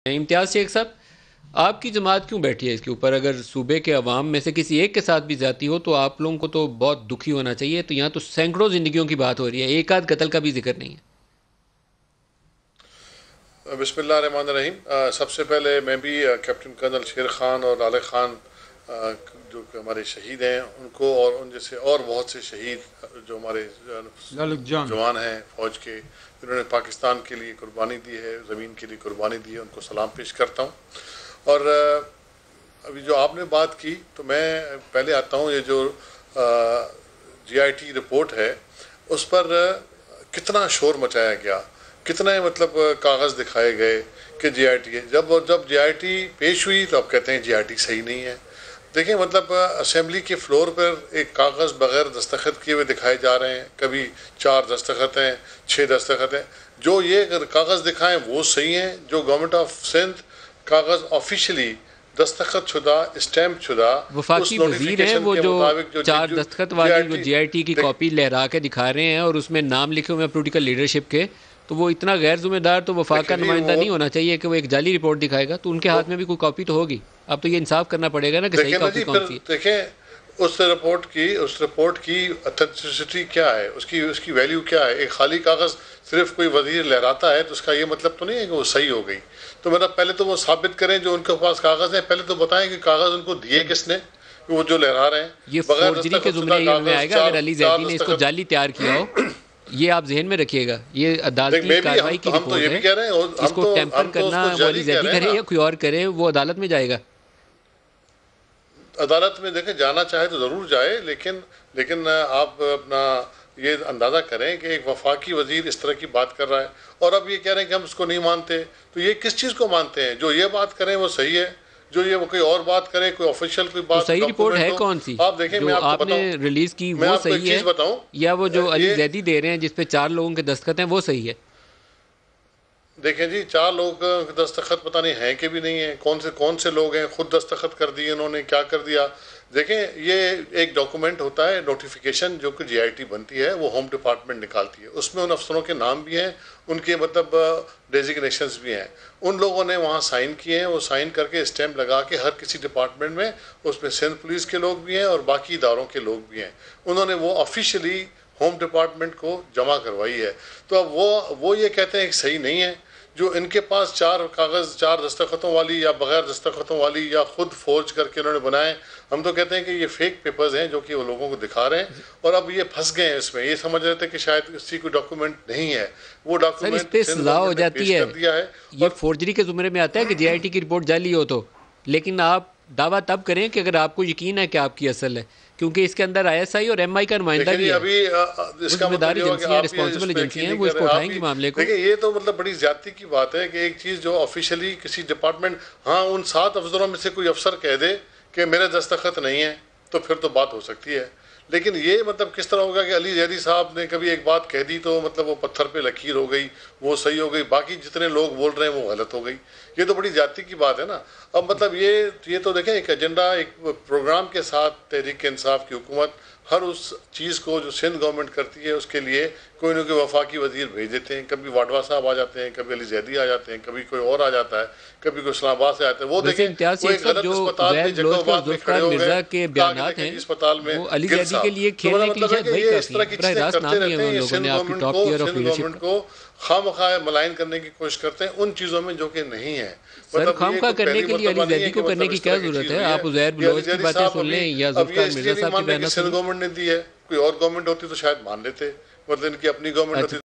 امتیاز شیخ صاحب، آپ کی جماعت کیوں بیٹھی ہے اس کے اوپر؟ اگر صوبے کے عوام میں سے کسی ایک کے ساتھ بھی زیادتی ہو تو آپ لوگوں کو تو بہت دکھی ہونا چاہیے. تو یہاں تو سینکڑوں زندگیوں کی بات ہو رہی ہے، ایک آدھ قتل کا بھی ذکر نہیں ہے. بسم اللہ الرحمن الرحیم. سب سے پہلے میں بھی کیپٹن کرنل شیر خان اور عالق خان جو کہ ہمارے شہید ہیں ان کو، اور ان جیسے اور بہت سے شہید جو ہمارے جوان ہیں فوج کے، جنہوں نے پاکستان کے لیے قربانی دی ہے، زمین کے لیے قربانی دی ہے، ان کو سلام پیش کرتا ہوں. اور ابھی جو آپ نے بات کی تو میں پہلے آتا ہوں، یہ جو GIT رپورٹ ہے اس پر کتنا شور مچایا گیا، کتنے مطلب کاغذ دکھائے گئے کہ GIT ہے. جب GIT پیش ہوئی تو اب کہتے ہیں GIT صحیح نہیں ہے. دیکھیں مطلب اسمبلی کے فلور پر ایک کاغذ بغیر دستخط کیے ہوئے دکھائے جا رہے ہیں، کبھی 4 دستخط ہیں، 6 دستخط ہیں. جو یہ کاغذ دکھائیں وہ صحیح ہیں. جو گورنمنٹ آف سندھ کاغذ آفیشلی دستخط شدہ، اسٹیمپ شدہ، وفاقی وزیر ہیں وہ جو 4 دستخط والی وہ GIT کی کاپی لہرا کے دکھا رہے ہیں اور اس میں نام لکھے ہوئے ہیں پولیٹیکل لیڈرشپ کے، تو وہ اتنا غیر ذمہ دار تو وفاق کا نمائندہ نہیں ہونا چاہیے کہ وہ ایک جعلی رپورٹ دکھائے گا. تو ان کے ہاتھ میں بھی کوئی کاپی تو ہوگی. اب تو یہ انصاف کرنا پڑے گا نا کہ صحیح کاپی کون سی ہے. دیکھیں اس رپورٹ کی اتھینٹسٹی کیا ہے، اس کی ویلیو کیا ہے. ایک خالی کاغذ صرف کوئی وزیر لہراتا ہے تو اس کا یہ مطلب تو نہیں ہے کہ وہ صحیح ہو گئی. تو مطلب پہلے تو وہ ثابت کریں جو ان کے پاس کاغذ ہیں، پہلے تو بتائیں کہ کاغذ ان کو دیے کس نے، وہ جو لہرا رہے ہیں. یہ فورجری کے زمرے میں آئے گا اگر علی زیدی نے اس کو جعلی تیار کیا ہو. یہ آپ ذہن میں رکھیے گا، یہ عدالتی کارروائی کی رپورٹ ہے. اس کو ٹیمپر کرنا وہ علی زیدی کرے یا کوئی اور کرے، وہ عدالت میں جائے گا. عدالت میں دیکھیں جانا چاہے تو ضرور جائے، لیکن آپ اپنا یہ اندازہ کریں کہ ایک وفاقی وزیر اس طرح کی بات کر رہا ہے اور اب یہ کہہ رہے ہیں کہ ہم اس کو نہیں مانتے. تو یہ کس چیز کو مانتے ہیں؟ جو یہ بات کریں وہ صحیح ہے، جو یہ کوئی اور بات کرے، کوئی آفیشیل کوئی بات. صحیح رپورٹ ہے کون سی آپ دیکھیں، میں آپ نے ریلیز کی وہ صحیح ہے یا وہ جو علی زیدی دے رہے ہیں جس پہ 4 لوگوں کے دستخط ہیں وہ صحیح ہے؟ دیکھیں جی، 4 لوگ دستخط پتہ نہیں ہیں کہ بھی نہیں ہیں. کون سے لوگ ہیں، خود دستخط کر دیے انہوں نے، کیا کر دیا. دیکھیں یہ ایک ڈاکومنٹ ہوتا ہے، نوٹیفیکیشن جو کہ GIT بنتی ہے، وہ ہوم ڈپارٹمنٹ نکالتی ہے. اس میں ان افسروں کے نام بھی ہیں، ان کے مطلب ڈیزگنیشنز بھی ہیں. ان لوگوں نے وہاں سائن کیے ہیں، وہ سائن کر کے اسٹیمپ لگا کے ہر کسی ڈپارٹمنٹ میں، اس میں سندھ پولیس کے لوگ بھی ہیں اور باقی اداروں کے لوگ بھی ہیں. انہوں نے وہ آفیشلی ہوم ڈپارٹمنٹ کو جمع کروائی ہے. تو اب وہ یہ کہتے ہیں کہ صحیح نہیں ہے. جو ان کے پاس 4 کاغذ 4 دستخطوں والی یا بغیر دستخطوں والی یا خود فورج کر کے انہوں نے بنائے، ہم تو کہتے ہیں کہ یہ فیک پیپرز ہیں جو کہ وہ لوگوں کو دکھا رہے ہیں. اور اب یہ پھنس گئے ہیں اس میں، یہ سمجھ رہے تھے کہ شاید اسی کوئی ڈاکومنٹ نہیں ہے. وہ ڈاکومنٹ اس پہ سزا ہو جاتی ہے. یہ فورجری کے زمرے میں آتا ہے کہ GIT کی رپورٹ جعلی ہو تو، لیکن آپ دعویٰ تب کریں کہ اگر آپ کو یقین ہے کہ آپ کی اصل ہے، کیونکہ اس کے اندر ISI اور MI کا نمائندہ بھی ہے. اس کا مطلب ریسپانسبل ایجنسی ہیں، وہ اس کو اٹھائیں گی معاملے کو. دیکھیں یہ تو مطلب بڑی زیادتی کی بات ہے کہ ایک چیز جو آفیشلی کسی ڈپارٹمنٹ، ہاں ان 7 افسروں میں سے کوئی افسر کہہ دے کہ میرے دستخط نہیں ہیں تو پھر تو بات ہو سکتی ہے. لیکن یہ مطلب کس طرح ہوگا کہ علی زیدی صاحب نے کبھی ایک بات کہہ دی تو مطلب وہ پتھر پہ لکیر ہو گئی، وہ صحیح ہو گئی، باقی جتنے لوگ بول رہے ہیں وہ غلط ہو گئی. یہ تو بڑی زیادتی کی بات ہے نا. اب مطلب یہ تو دیکھیں ایک ایجنڈا، ایک پروگرام کے ساتھ تحریک انصاف کی حکومت ہر اس چیز کو جو سندھ گورنمنٹ کرتی ہے اس کے لیے کوئی نہ کوئی وفاقی وزیر بھیج دیتے ہیں. کبھی واڈوا صاحب آ جاتے ہیں، کبھی علی زیدی آ جاتے ہیں، کبھی کوئی اور آ جاتا ہے، کبھی کوئی اسلام آباد سے آتے ہیں. وہ دیکھیں امتیاز شیخ صاحب جو غیر بلوچ ذوالفقار مرزا کے بیانات ہیں وہ علی زیدی کے لیے کھیلنے کے لیے شاید وہی کافی براہ راست نام لیا ان لوگوں نے آپ کی ٹاپ ٹیئر آف لیڈرشپ کو خواہ ملائن کرنے کی کوشش کرتے ہیں ان چیزوں میں جو کہ نہیں ہے. سر خواہ کرنے کے لیے علی زیدی کو کرنے کی کیا ضرورت ہے؟ آپ عزیر بلوچ کی باتیں سن لیں یا ذوالفقار مرزا صاحب کی بیانات سن لیں. گورنمنٹ نے دی ہے، کوئی اور گورنمنٹ ہوتی تو شاید مان لیتے، مطلب ان کی اپنی گورنمنٹ ہوتی